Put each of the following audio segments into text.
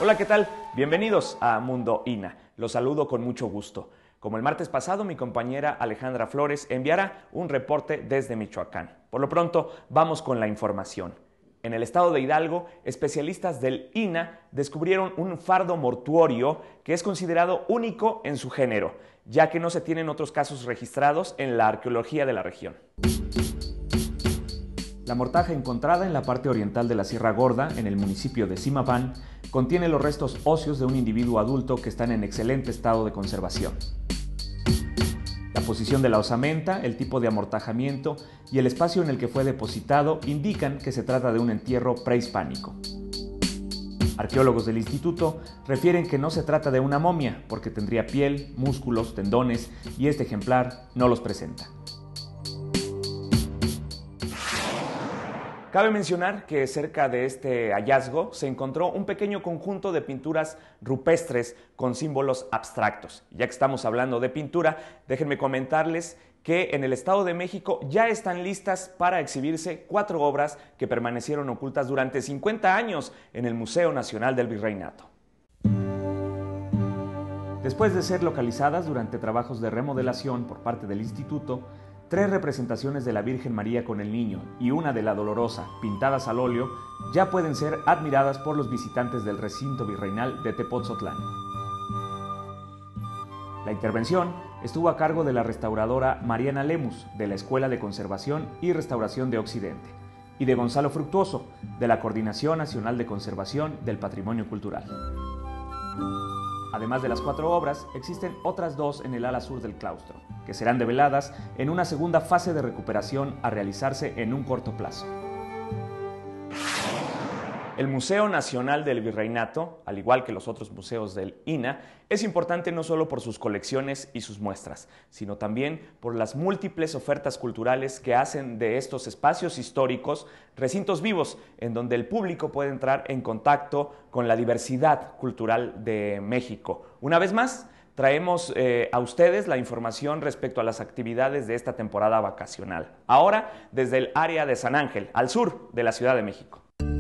Hola, ¿qué tal? Bienvenidos a Mundo INA. Los saludo con mucho gusto. Como el martes pasado, mi compañera Alejandra Flores enviará un reporte desde Michoacán. Por lo pronto, vamos con la información. En el estado de Hidalgo, especialistas del INA descubrieron un fardo mortuorio que es considerado único en su género, ya que no se tienen otros casos registrados en la arqueología de la región. La mortaja encontrada en la parte oriental de la Sierra Gorda, en el municipio de Zimapán, contiene los restos óseos de un individuo adulto que están en excelente estado de conservación. La posición de la osamenta, el tipo de amortajamiento y el espacio en el que fue depositado indican que se trata de un entierro prehispánico. Arqueólogos del instituto refieren que no se trata de una momia porque tendría piel, músculos, tendones y este ejemplar no los presenta. Cabe mencionar que cerca de este hallazgo se encontró un pequeño conjunto de pinturas rupestres con símbolos abstractos. Ya que estamos hablando de pintura, déjenme comentarles que en el Estado de México ya están listas para exhibirse 4 obras que permanecieron ocultas durante 50 años en el Museo Nacional del Virreinato. Después de ser localizadas durante trabajos de remodelación por parte del instituto, 3 representaciones de la Virgen María con el Niño y una de la Dolorosa, pintadas al óleo, ya pueden ser admiradas por los visitantes del recinto virreinal de Tepotzotlán. La intervención estuvo a cargo de la restauradora Mariana Lemus, de la Escuela de Conservación y Restauración de Occidente, y de Gonzalo Fructuoso, de la Coordinación Nacional de Conservación del Patrimonio Cultural. Además de las 4 obras, existen otras 2 en el ala sur del claustro, que serán develadas en una segunda fase de recuperación a realizarse en un corto plazo. El Museo Nacional del Virreinato, al igual que los otros museos del INA, es importante no solo por sus colecciones y sus muestras, sino también por las múltiples ofertas culturales que hacen de estos espacios históricos recintos vivos, en donde el público puede entrar en contacto con la diversidad cultural de México. Una vez más, traemos a ustedes la información respecto a las actividades de esta temporada vacacional. Ahora, desde el área de San Ángel, al sur de la Ciudad de México.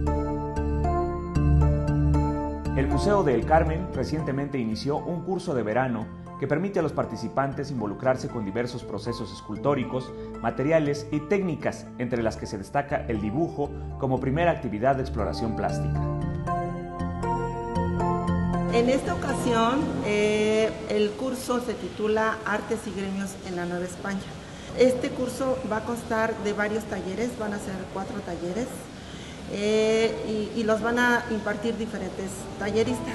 El Museo del Carmen recientemente inició un curso de verano que permite a los participantes involucrarse con diversos procesos escultóricos, materiales y técnicas, entre las que se destaca el dibujo como primera actividad de exploración plástica. En esta ocasión, el curso se titula Artes y Gremios en la Nueva España. Este curso va a constar de varios talleres, van a ser 4 talleres. Y los van a impartir diferentes talleristas.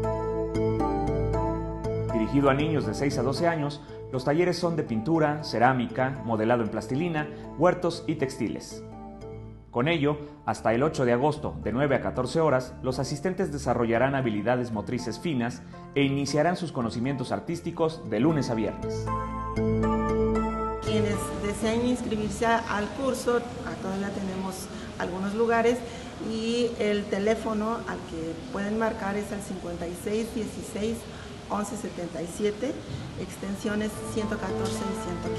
Dirigido a niños de 6 a 12 años, los talleres son de pintura, cerámica, modelado en plastilina, huertos y textiles. Con ello, hasta el 8 de agosto, de 9 a 14 horas, los asistentes desarrollarán habilidades motrices finas e iniciarán sus conocimientos artísticos de lunes a viernes. Quienes deseen inscribirse al curso, todavía tenemos algunos lugares y el teléfono al que pueden marcar es el 56 16 11 77, extensiones 114 y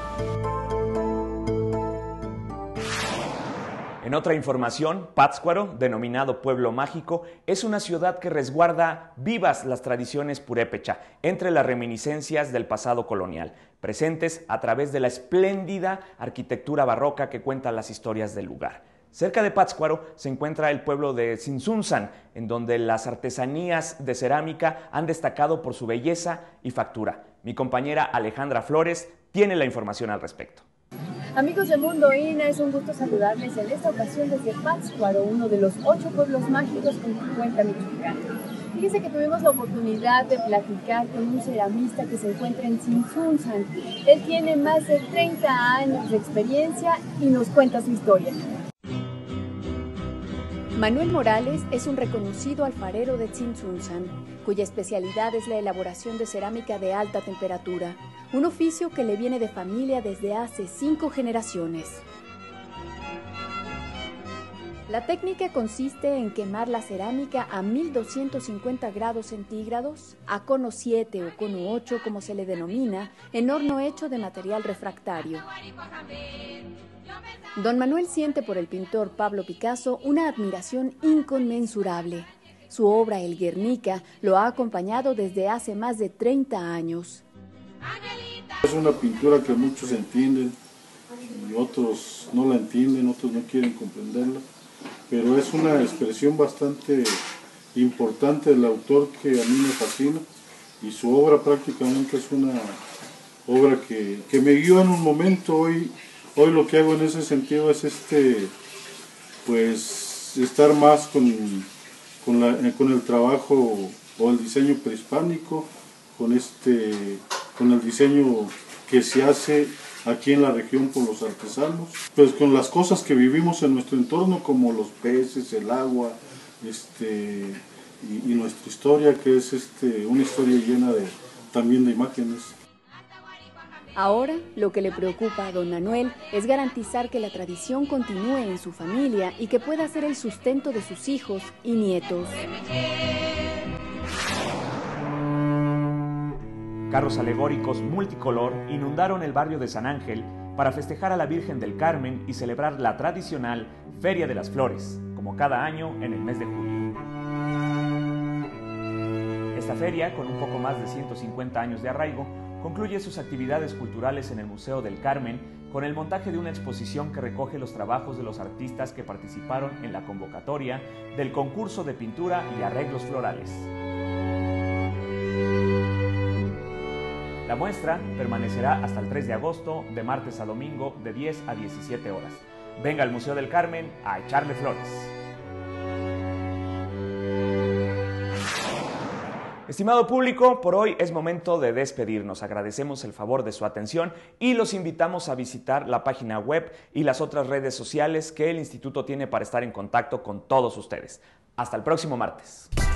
115. En otra información, Pátzcuaro, denominado Pueblo Mágico, es una ciudad que resguarda vivas las tradiciones purépecha entre las reminiscencias del pasado colonial, presentes a través de la espléndida arquitectura barroca que cuenta las historias del lugar. Cerca de Pátzcuaro se encuentra el pueblo de Tzintzuntzan, en donde las artesanías de cerámica han destacado por su belleza y factura. Mi compañera Alejandra Flores tiene la información al respecto. Amigos de Mundo INA, es un gusto saludarles en esta ocasión desde Pátzcuaro, uno de los 8 pueblos mágicos con que cuenta Michoacán. Fíjense que tuvimos la oportunidad de platicar con un ceramista que se encuentra en Tzintzuntzan. Él tiene más de 30 años de experiencia y nos cuenta su historia. Manuel Morales es un reconocido alfarero de Tzintzuntzan, cuya especialidad es la elaboración de cerámica de alta temperatura, un oficio que le viene de familia desde hace 5 generaciones. La técnica consiste en quemar la cerámica a 1250 grados centígrados, a cono 7 o cono 8 como se le denomina, en horno hecho de material refractario. Don Manuel siente por el pintor Pablo Picasso una admiración inconmensurable. Su obra El Guernica lo ha acompañado desde hace más de 30 años. Es una pintura que muchos entienden y otros no la entienden, otros no quieren comprenderla, pero es una expresión bastante importante del autor que a mí me fascina, y su obra prácticamente es una obra que me guió en un momento. Hoy lo que hago en ese sentido es pues estar más con el trabajo o el diseño prehispánico, con el diseño que se hace aquí en la región por los artesanos, pues con las cosas que vivimos en nuestro entorno, como los peces, el agua, y nuestra historia, que es una historia llena también de imágenes. Ahora, lo que le preocupa a don Manuel es garantizar que la tradición continúe en su familia y que pueda ser el sustento de sus hijos y nietos. Carros alegóricos multicolor inundaron el barrio de San Ángel para festejar a la Virgen del Carmen y celebrar la tradicional Feria de las Flores, como cada año en el mes de julio. Esta feria, con un poco más de 150 años de arraigo, concluye sus actividades culturales en el Museo del Carmen con el montaje de una exposición que recoge los trabajos de los artistas que participaron en la convocatoria del concurso de pintura y arreglos florales. La muestra permanecerá hasta el 3 de agosto, de martes a domingo, de 10 a 17 horas. Venga al Museo del Carmen a echarle flores. Estimado público, por hoy es momento de despedirnos. Agradecemos el favor de su atención y los invitamos a visitar la página web y las otras redes sociales que el Instituto tiene para estar en contacto con todos ustedes. Hasta el próximo martes.